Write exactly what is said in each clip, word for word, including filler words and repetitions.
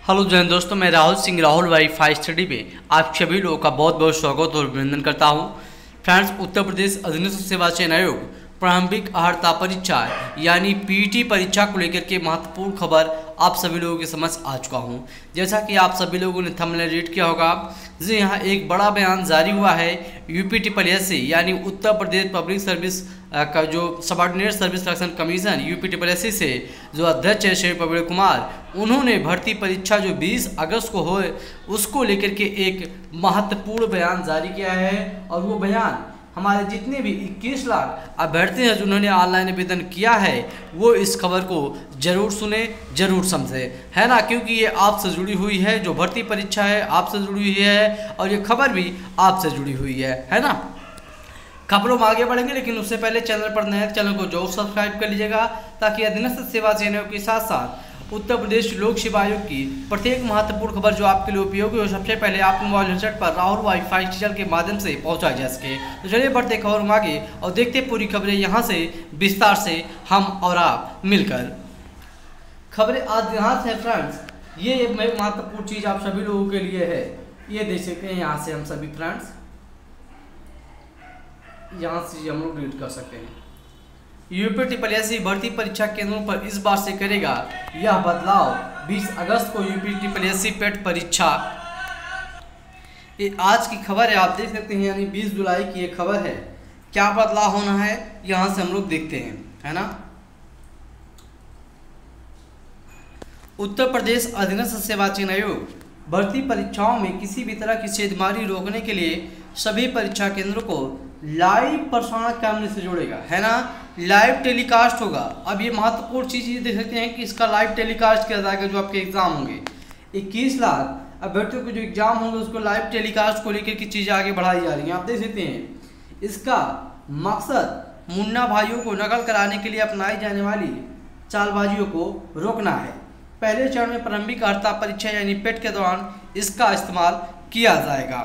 Hello जय हिंद दोस्तों, मैं राहुल सिंह राहुल वाईफाई स्टडी में आप सभी लोगों का बहुत बहुत स्वागत और अभिनंदन करता हूं। फ्रेंड्स, उत्तर प्रदेश अधीनस्थ सेवा चयन आयोग प्रारंभिक अर्हता परीक्षा यानी पीटी परीक्षा को लेकर के महत्वपूर्ण खबर आप सभी लोगों के समझ आ चुका हूं। जैसा कि आप सभी लोगों ने थंबनेल रीड किया होगा, जी यहाँ एक बड़ा बयान जारी हुआ है। यूपी ट्रिपल एस सी यानी उत्तर प्रदेश पब्लिक सर्विस का जो subordinate service selection commission UP triple S C से जो अध्यक्ष है श्री प्रवीण कुमार, उन्होंने भर्ती परीक्षा जो बीस अगस्त को हो उसको लेकर के एक महत्वपूर्ण बयान जारी किया है। और वो बयान हमारे जितने भी इक्कीस लाख अभ्यर्थी हैं जिन्होंने ऑनलाइन आवेदन किया है वो इस खबर को जरूर सुने, जरूर समझे, है ना, क्योंकि ये आपसे जुड़ी हुई है। जो भर्ती परीक्षा है आपसे जुड़ी हुई है और ये खबर भी आपसे जुड़ी हुई है है ना। खबरों में आगे बढ़ेंगे, लेकिन उससे पहले चैनल पर नए चैनल को जरूर सब्सक्राइब कर लीजिएगा ताकि अधीनस्थ सेवा चयन आयोग के साथ साथ उत्तर प्रदेश लोक सेवा आयोग की प्रत्येक महत्वपूर्ण खबर जो आपके लिए उपयोगी हो सबसे पहले आपके मोबाइल हेडसेट पर राहुल वाईफाई डिजिटल के माध्यम से पहुंचाई जा सके। तो चलिए बढ़ते खबरों में आगे और देखते पूरी खबरें यहाँ से विस्तार से हम और आप मिलकर। खबरें आज यहाँ से फ्रेंड्स, ये महत्वपूर्ण चीज़ आप सभी लोगों के लिए है, ये देख सकते हैं यहाँ से हम सभी फ्रेंड्स, यहाँ से हम लोग रीड कर सकते हैं। यूपी ट्रिपल एस सी भर्ती परीक्षा केंद्रों पर इस बार से करेगा यह बदलाव। बीस अगस्त को UP triple S C PET परीक्षा, ये आज की खबर है, आप देख सकते हैं, यानी बीस जुलाई की ये खबर है। क्या बदलाव होना है यहाँ से हम लोग देखते हैं, है ना। उत्तर प्रदेश अधीनस्थ सेवा चयन आयोग भर्ती परीक्षाओं में किसी भी तरह की छेदमारी रोकने के लिए सभी परीक्षा केंद्रों को लाइव प्रसारण कैमरे से जोड़ेगा, है ना। लाइव टेलीकास्ट होगा। अब ये महत्वपूर्ण चीज़ ये देख सकते हैं कि इसका लाइव टेलीकास्ट किया जाएगा। जो आपके एग्जाम होंगे इक्कीस लाख अभ्यर्थियों के जो एग्जाम होंगे उसको लाइव टेलीकास्ट को लेकर की चीज़ें आगे बढ़ाई जा रही हैं, आप देख सकते हैं। इसका मकसद मुन्ना भाइयों को नकल कराने के लिए अपनाई जाने वाली चालबाजियों को रोकना है। पहले चरण में प्रारंभिक अर्हता परीक्षा यानी पेट के दौरान इसका इस्तेमाल किया जाएगा।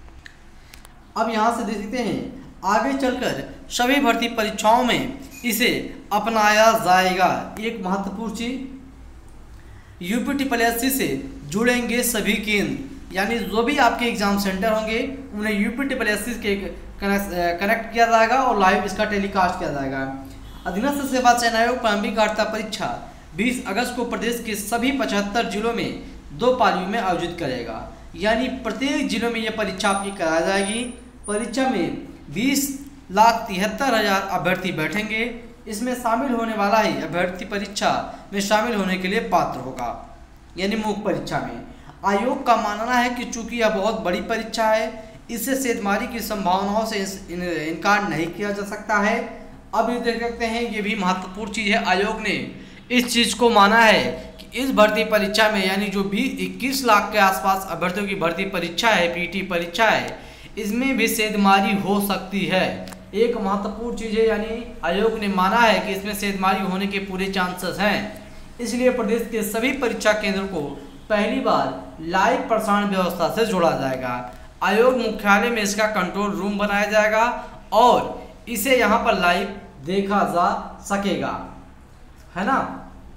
अब यहाँ से देख सकते हैं आगे चलकर सभी भर्ती परीक्षाओं में इसे अपनाया जाएगा। एक महत्वपूर्ण चीज, यूपी ट्रिपल एस सी से जुड़ेंगे सभी केंद्र, यानी जो भी आपके एग्जाम सेंटर होंगे उन्हें यूपी ट्रिपल एस सी के कनेक्ट किया जाएगा और लाइव इसका टेलीकास्ट किया जाएगा। अधीनस्थ सेवा चयन आयोग प्रारंभिक अर्हता परीक्षा बीस अगस्त को प्रदेश के सभी पचहत्तर जिलों में दो पालियों में आयोजित करेगा, यानी प्रत्येक जिलों में यह परीक्षा आपकी कराई जाएगी। परीक्षा में बीस लाख तिहत्तर हजार अभ्यर्थी बैठेंगे। इसमें शामिल होने वाला ही अभ्यर्थी परीक्षा में शामिल होने के लिए पात्र होगा, यानी मुख्य परीक्षा में। आयोग का मानना है कि चूंकि यह बहुत बड़ी परीक्षा है, इससे छेदमारी की संभावनाओं से इन, इनकार नहीं किया जा सकता है। अब ये देख सकते हैं, ये भी महत्वपूर्ण चीज़ है। आयोग ने इस चीज़ को माना है कि इस भर्ती परीक्षा में, यानी जो भी इक्कीस लाख के आसपास अभ्यर्थियों की भर्ती परीक्षा है, पीटी परीक्षा है, इसमें भी छेदमारी हो सकती है। एक महत्वपूर्ण चीज़ है, यानी आयोग ने माना है कि इसमें छेदमारी होने के पूरे चांसेस हैं। इसलिए प्रदेश के सभी परीक्षा केंद्रों को पहली बार लाइव प्रसारण व्यवस्था से जोड़ा जाएगा। आयोग मुख्यालय में इसका कंट्रोल रूम बनाया जाएगा और इसे यहाँ पर लाइव देखा जा सकेगा, है ना।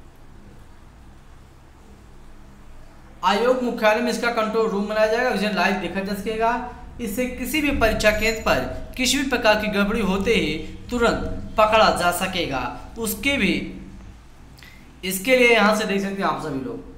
आयोग मुख्यालय में इसका कंट्रोल रूम बनाया जाएगा, इसे लाइव देखा जा सकेगा। इससे किसी भी परीक्षा केंद्र पर किसी भी प्रकार की गड़बड़ी होते ही तुरंत पकड़ा जा सकेगा। उसके भी इसके लिए यहाँ से देख सकते हैं आप सभी लोग,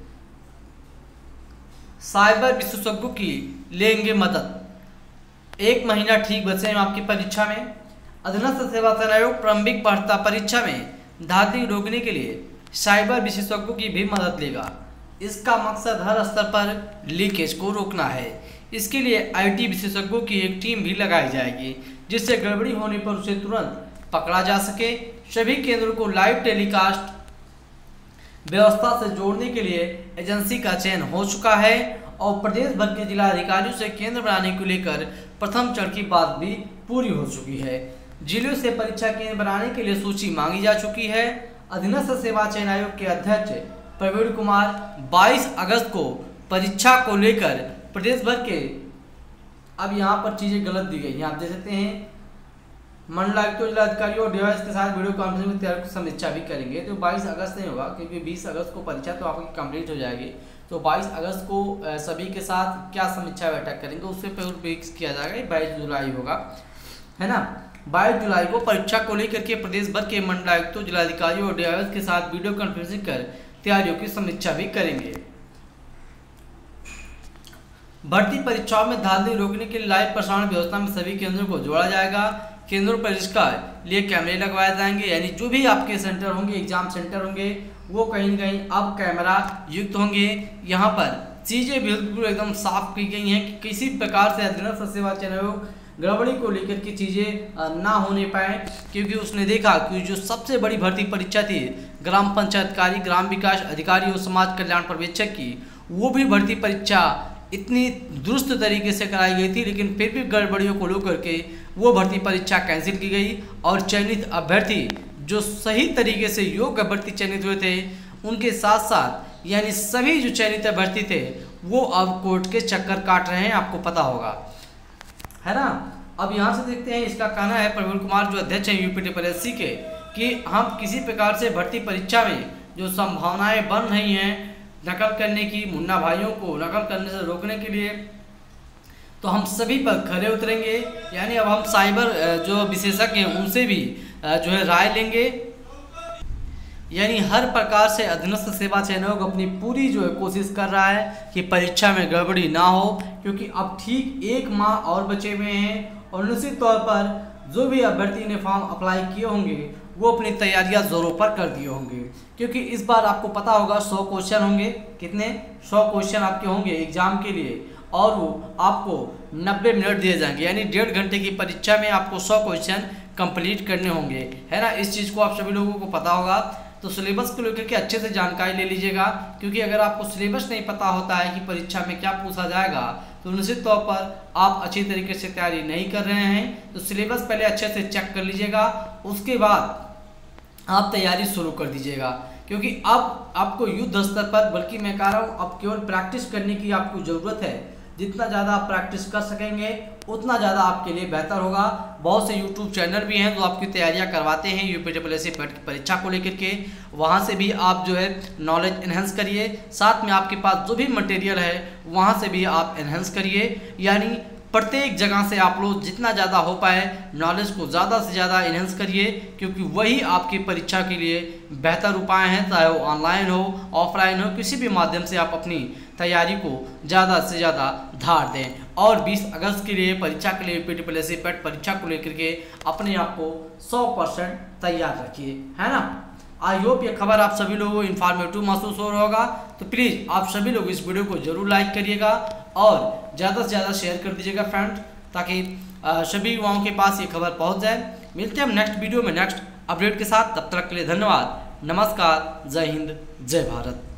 साइबर विशेषज्ञों की लेंगे मदद। एक महीना ठीक बचे हैं आपकी परीक्षा में। अधीनस्थ सेवा चयन आयोग प्रारंभिक अर्हता परीक्षा में धांधली रोकने के लिए साइबर विशेषज्ञों की भी मदद लेगा। इसका मकसद हर स्तर पर लीकेज को रोकना है। इसके लिए आईटी विशेषज्ञों की एक टीम भी लगाई जाएगी, जिससे गड़बड़ी होने पर उसे तुरंत पकड़ा जा सके। सभी केंद्रों को लाइव टेलीकास्ट व्यवस्था से जोड़ने के लिए एजेंसी का चयन हो चुका है और प्रदेश भर के जिला अधिकारियों से केंद्र बनाने को लेकर प्रथम चरण की बात भी पूरी हो चुकी है। जिलों से परीक्षा केंद्र बनाने के लिए सूची मांगी जा चुकी है। अधीनस्थ सेवा चयन आयोग के अध्यक्ष प्रवीण कुमार बाईस अगस्त को परीक्षा को लेकर प्रदेश भर के, अब यहाँ पर चीज़ें गलत दी गई हैं, आप देख सकते हैं, मंडलायुक्तों जिलाधिकारियों और डिवाइस के साथ वीडियो कॉन्फ्रेंसिंग में तैयारी की समीक्षा भी करेंगे। तो बाईस अगस्त नहीं होगा क्योंकि बीस अगस्त को परीक्षा तो आपकी कंप्लीट हो जाएगी। तो बाईस अगस्त को सभी के साथ क्या समीक्षा बैठक करेंगे उससे पूर्व फिक्स किया जाएगा। बाईस जुलाई होगा, है ना। बाईस जुलाई को परीक्षा को लेकर के प्रदेश भर के मंडलायुक्तों जिलाधिकारियों और डिवाइस के साथ वीडियो कॉन्फ्रेंसिंग कर तैयारियों की समीक्षा भी करेंगे। भर्ती परीक्षाओं में धांधली रोकने के लिए लाइव प्रसारण व्यवस्था में सभी केंद्रों को जोड़ा जाएगा। केंद्रों पर इसका लिए कैमरे लगवाए जाएंगे, यानी जो भी आपके सेंटर होंगे, एग्जाम सेंटर होंगे, वो कहीं न कहीं अब कैमरा युक्त होंगे। यहाँ पर चीज़ें बिल्कुल एकदम साफ की गई हैं कि किसी प्रकार से अधीनस्थ सेवा चयन गड़बड़ी को लेकर की चीज़ें ना होने पाए, क्योंकि उसने देखा कि जो सबसे बड़ी भर्ती परीक्षा थी ग्राम पंचायतकारी, ग्राम विकास अधिकारी और समाज कल्याण पर्यवेक्षक की, वो भी भर्ती परीक्षा इतनी दुरुस्त तरीके से कराई गई थी, लेकिन फिर भी गड़बड़ियों को लेकर के वो भर्ती परीक्षा कैंसिल की गई और चयनित अभ्यर्थी जो सही तरीके से योग्य अभ्यर्थी चयनित हुए थे उनके साथ साथ यानी सभी जो चयनित अभ्यर्थी थे वो अब कोर्ट के चक्कर काट रहे हैं, आपको पता होगा, है ना। अब यहाँ से देखते हैं, इसका कहना है प्रवीण कुमार जो अध्यक्ष हैं यूपी ट्रिपल एस सी के, कि हम किसी प्रकार से भर्ती परीक्षा में जो संभावनाएं बन रही हैं नकल करने की, मुन्ना भाइयों को नकल करने से रोकने के लिए, तो हम सभी पर खरे उतरेंगे। यानी अब हम साइबर जो विशेषज्ञ हैं उनसे भी जो है राय लेंगे। यानी हर प्रकार से अधीनस्थ सेवा चयन आयोग अपनी पूरी जो है कोशिश कर रहा है कि परीक्षा में गड़बड़ी ना हो, क्योंकि अब ठीक एक माह और बचे हुए हैं और निश्चित तौर पर जो भी अभ्यर्थी ने फॉर्म अप्लाई किए होंगे वो अपनी तैयारियां जोरों पर कर दिए होंगे, क्योंकि इस बार आपको पता होगा सौ क्वेश्चन होंगे। कितने? सौ क्वेश्चन आपके होंगे एग्जाम के लिए, और वो आपको नब्बे मिनट दिए जाएंगे, यानी डेढ़ घंटे की परीक्षा में आपको सौ क्वेश्चन कंप्लीट करने होंगे, है ना। इस चीज़ को आप सभी लोगों को पता होगा। तो सिलेबस को लेकर के अच्छे से जानकारी ले लीजिएगा, क्योंकि अगर आपको सिलेबस नहीं पता होता है कि परीक्षा में क्या पूछा जाएगा तो निश्चित तौर पर आप अच्छी तरीके से तैयारी नहीं कर रहे हैं। तो सिलेबस पहले अच्छे से चेक कर लीजिएगा, उसके बाद आप तैयारी शुरू कर दीजिएगा, क्योंकि अब आपको युद्ध स्तर पर, बल्कि मैं कह रहा हूँ अब केवल प्रैक्टिस करने की आपको ज़रूरत है। जितना ज़्यादा आप प्रैक्टिस कर सकेंगे उतना ज़्यादा आपके लिए बेहतर होगा। बहुत से यूट्यूब चैनल भी हैं जो आपकी तैयारियां करवाते हैं यूपी ट्रिपल एस सी परीक्षा को लेकर के, वहाँ से भी आप जो है नॉलेज इन्हेंस करिए। साथ में आपके पास जो भी मटेरियल है वहाँ से भी आप इन्हेंस करिए, यानी प्रत्येक जगह से आप लोग जितना ज़्यादा हो पाए नॉलेज को ज़्यादा से ज़्यादा इन्हेंस करिए, क्योंकि वही आपकी परीक्षा के लिए बेहतर उपाय हैं। चाहे वो ऑनलाइन हो, ऑफलाइन हो, किसी भी माध्यम से आप अपनी तैयारी को ज़्यादा से ज़्यादा धार दें। और बीस अगस्त के लिए परीक्षा के लिए UP triple S C PET परीक्षा को लेकर के अपने आप को सौ परसेंट तैयार रखिए, है ना। आई होप ये खबर आप सभी लोगों को इन्फॉर्मेटिव महसूस हो रहा होगा। तो प्लीज़ आप सभी लोग इस वीडियो को जरूर लाइक करिएगा और ज़्यादा से ज़्यादा शेयर कर दीजिएगा फ्रेंड, ताकि सभी युवाओं के पास ये खबर पहुंच जाए। मिलते हैं हम नेक्स्ट वीडियो में नेक्स्ट अपडेट के साथ, तब तक के लिए धन्यवाद, नमस्कार, जय हिंद, जय भारत।